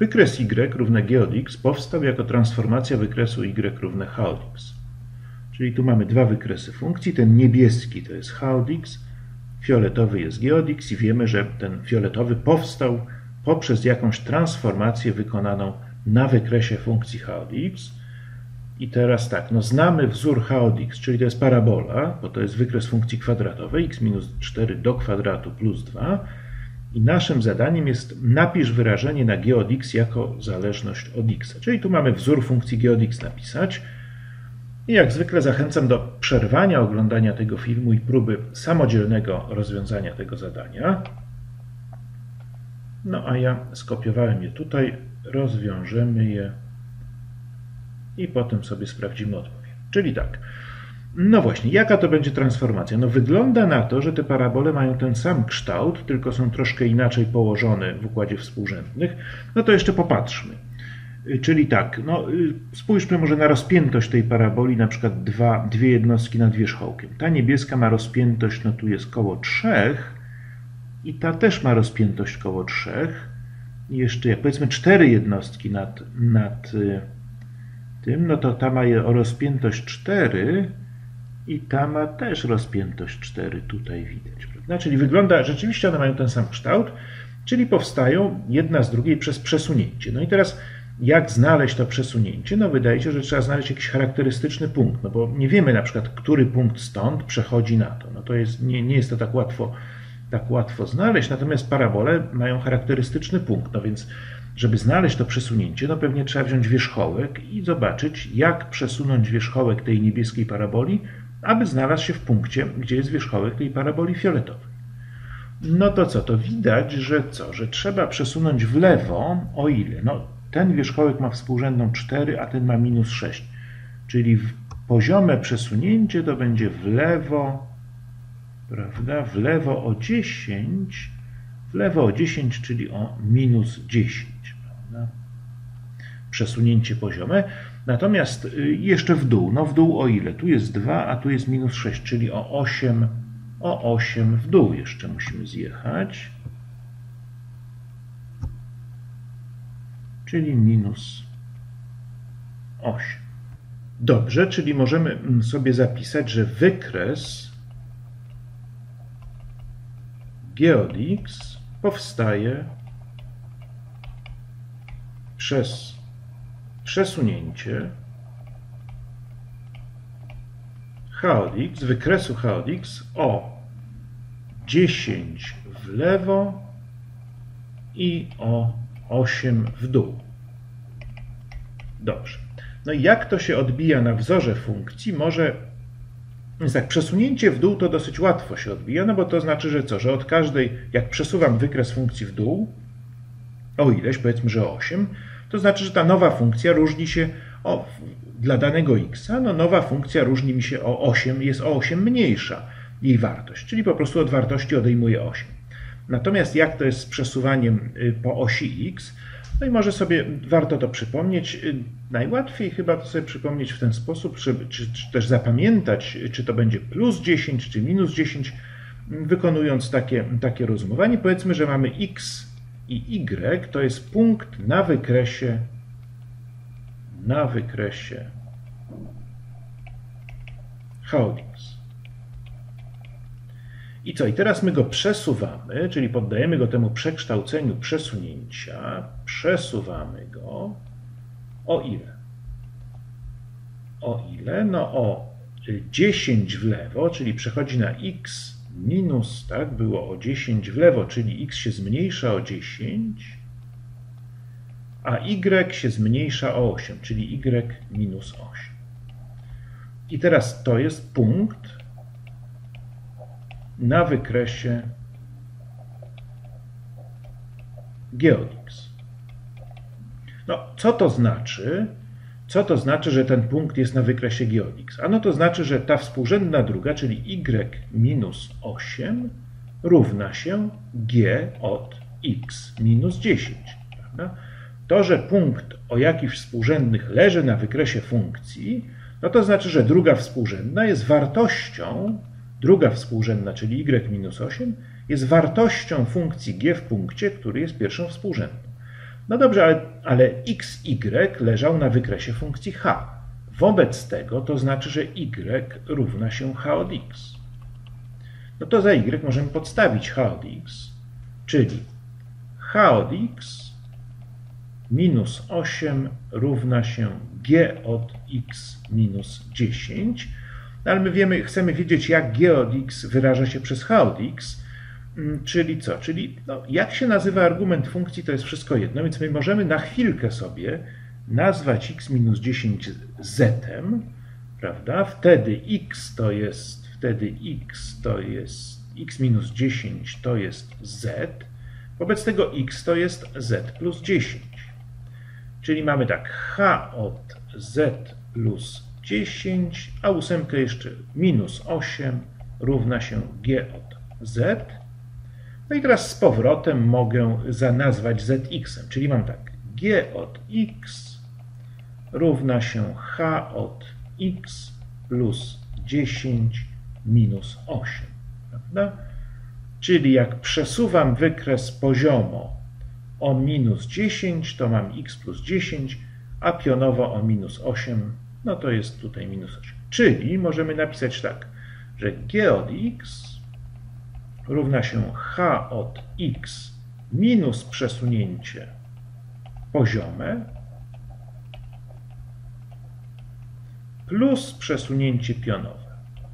Wykres y równe g od x powstał jako transformacja wykresu y równe h od x. Czyli tu mamy dwa wykresy funkcji. Ten niebieski to jest h od x, fioletowy jest g od x i wiemy, że ten fioletowy powstał poprzez jakąś transformację wykonaną na wykresie funkcji h od x. I teraz tak, no znamy wzór h od x, czyli to jest parabola, bo to jest wykres funkcji kwadratowej, x minus 4 do kwadratu plus 2. I naszym zadaniem jest napisz wyrażenie na g od x jako zależność od x. Czyli tu mamy wzór funkcji g od x napisać. I jak zwykle zachęcam do przerwania oglądania tego filmu i próby samodzielnego rozwiązania tego zadania. No a ja skopiowałem je tutaj, rozwiążemy je i potem sobie sprawdzimy odpowiedź. Czyli tak, no właśnie, jaka to będzie transformacja? No wygląda na to, że te parabole mają ten sam kształt, tylko są troszkę inaczej położone w układzie współrzędnych. No to jeszcze popatrzmy. Czyli tak, no spójrzmy może na rozpiętość tej paraboli, na przykład dwie jednostki nad wierzchołkiem. Ta niebieska ma rozpiętość, no tu jest koło 3 i ta też ma rozpiętość koło 3. I jeszcze jak powiedzmy 4 jednostki nad tym, no to ta ma o rozpiętość 4 i ta ma też rozpiętość 4, tutaj widać, prawda? Czyli wygląda, rzeczywiście one mają ten sam kształt, czyli powstają jedna z drugiej przez przesunięcie. No i teraz jak znaleźć to przesunięcie? No wydaje się, że trzeba znaleźć jakiś charakterystyczny punkt, no bo nie wiemy na przykład, który punkt stąd przechodzi na to. No to jest, nie jest to tak łatwo znaleźć, natomiast parabole mają charakterystyczny punkt, no więc żeby znaleźć to przesunięcie, no pewnie trzeba wziąć wierzchołek i zobaczyć, jak przesunąć wierzchołek tej niebieskiej paraboli, aby znalazł się w punkcie, gdzie jest wierzchołek tej paraboli fioletowej. No to co? To widać, że co? Że trzeba przesunąć w lewo, o ile? No ten wierzchołek ma współrzędną 4, a ten ma minus 6. Czyli poziome przesunięcie to będzie w lewo, prawda? W lewo o 10, czyli o minus 10. Prawda? Przesunięcie poziome. Natomiast jeszcze w dół. No w dół o ile? Tu jest 2, a tu jest minus 6, czyli o 8 w dół jeszcze musimy zjechać. Czyli minus 8. Dobrze, czyli możemy sobie zapisać, że wykres g od x powstaje przez przesunięcie h od x, wykresu h od x o 10 w lewo i o 8 w dół. Dobrze. No i jak to się odbija na wzorze funkcji? Więc tak, przesunięcie w dół to dosyć łatwo się odbija, no bo to znaczy, że co? Że od każdej, jak przesuwam wykres funkcji w dół, o ileś, powiedzmy, że o 8, to znaczy, że ta nowa funkcja różni się dla danego x, no nowa funkcja różni mi się o 8, jest o 8 mniejsza jej wartość, czyli po prostu od wartości odejmuję 8. Natomiast jak to jest z przesuwaniem po osi x? No i może sobie warto to przypomnieć. Najłatwiej chyba to sobie przypomnieć w ten sposób, czy też zapamiętać, czy to będzie plus 10, czy minus 10, wykonując takie rozumowanie. Powiedzmy, że mamy x i y, to jest punkt na wykresie h od x. I co? I teraz my go przesuwamy, czyli poddajemy go temu przekształceniu przesunięcia. Przesuwamy go o ile? O ile? No o 10 w lewo, czyli przechodzi na x minus, tak? Było o 10 w lewo, czyli x się zmniejsza o 10, a y się zmniejsza o 8, czyli y minus 8. I teraz to jest punkt na wykresie g od x. No, co to znaczy? Co to znaczy, że ten punkt jest na wykresie g od x? Ano to znaczy, że ta współrzędna druga, czyli y minus 8 równa się g od x minus 10. Prawda? To, że punkt o jakichś współrzędnych leży na wykresie funkcji, no to znaczy, że druga współrzędna jest wartością, druga współrzędna, czyli y minus 8, jest wartością funkcji g w punkcie, który jest pierwszą współrzędną. No dobrze, ale xy leżał na wykresie funkcji h. Wobec tego to znaczy, że y równa się h od x. No to za y możemy podstawić h od x, czyli h od x minus 8 równa się g od x minus 10. No ale my wiemy, chcemy wiedzieć, jak g od x wyraża się przez h od x, czyli co? Czyli no, jak się nazywa argument funkcji, to jest wszystko jedno, więc my możemy na chwilkę sobie nazwać x minus 10 z-em, prawda? Wtedy x minus 10 to jest z, wobec tego x to jest z plus 10. Czyli mamy tak, h od z plus 10, a ósemkę jeszcze minus 8 równa się g od z. No i teraz z powrotem mogę nazwać zx-em, czyli mam tak, g od x równa się h od x plus 10 minus 8. Prawda? Czyli jak przesuwam wykres poziomo o minus 10, to mam x plus 10, a pionowo o minus 8, no to jest tutaj minus 8. Czyli możemy napisać tak, że g od x równa się h od x minus przesunięcie poziome plus przesunięcie pionowe.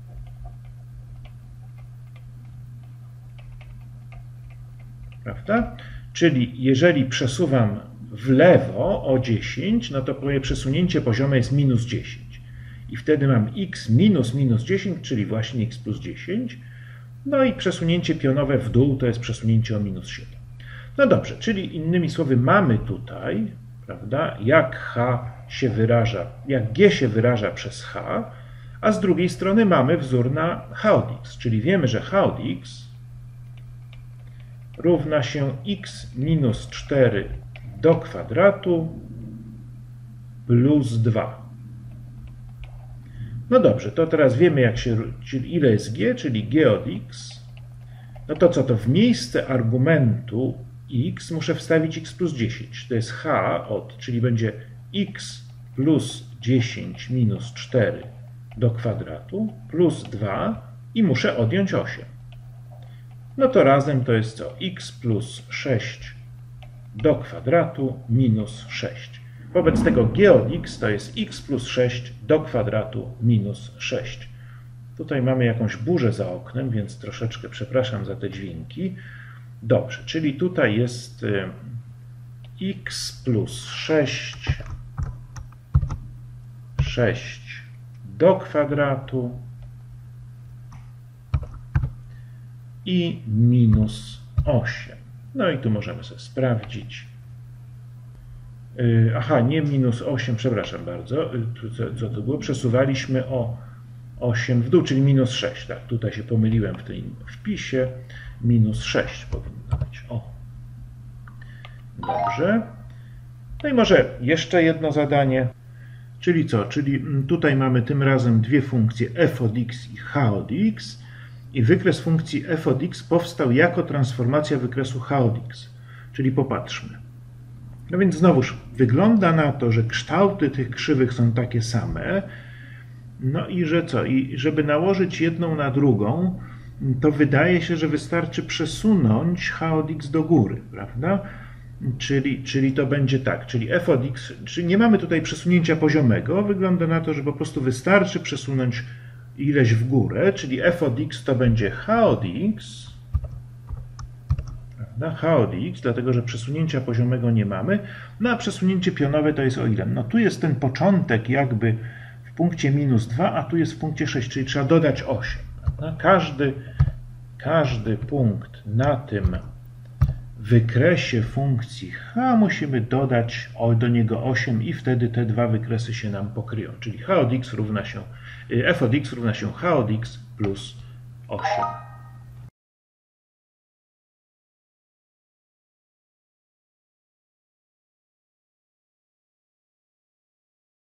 Prawda? Czyli jeżeli przesuwam w lewo o 10, no to moje przesunięcie poziome jest minus 10. I wtedy mam x minus minus 10, czyli właśnie x plus 10. No i przesunięcie pionowe w dół to jest przesunięcie o minus 7. No dobrze, czyli innymi słowy mamy tutaj, prawda, jak h się wyraża, jak g się wyraża przez h, a z drugiej strony mamy wzór na h od x, czyli wiemy, że h od x równa się x minus 4 do kwadratu plus 2. No dobrze, to teraz wiemy, czyli ile jest g, czyli g od x. No to co, to w miejsce argumentu x muszę wstawić x plus 10. To jest h od, czyli będzie x plus 10 minus 4 do kwadratu plus 2 i muszę odjąć 8. No to razem to jest co? X plus 6 do kwadratu minus 6. Wobec tego g od x to jest x plus 6 do kwadratu minus 6. Tutaj mamy jakąś burzę za oknem, więc troszeczkę przepraszam za te dźwięki. Dobrze, czyli tutaj jest x plus 6 do kwadratu i minus 8. No i tu możemy sobie sprawdzić. Aha, nie minus 8, przepraszam bardzo. Co to było? Przesuwaliśmy o 8 w dół, czyli minus 6. Tak, tutaj się pomyliłem w tym wpisie. Minus 6 powinno być. O. Dobrze. No i może jeszcze jedno zadanie. Czyli co? Czyli tutaj mamy tym razem dwie funkcje f od x i h od x. I wykres funkcji f od x powstał jako transformacja wykresu h od x. Czyli popatrzmy. No więc znowuż wygląda na to, że kształty tych krzywych są takie same. No i że co? I żeby nałożyć jedną na drugą, to wydaje się, że wystarczy przesunąć h od x do góry, prawda? Czyli to będzie tak, czyli f od x, czyli nie mamy tutaj przesunięcia poziomego, wygląda na to, że po prostu wystarczy przesunąć ileś w górę, czyli f od x to będzie h od x, prawda? H od x, dlatego że przesunięcia poziomego nie mamy, no a przesunięcie pionowe to jest o ile? No tu jest ten początek jakby w punkcie minus 2, a tu jest w punkcie 6, czyli trzeba dodać 8. Prawda? Każdy punkt na tym wykresie funkcji h musimy dodać do niego 8 i wtedy te dwa wykresy się nam pokryją. Czyli f od x równa się h od x plus 8.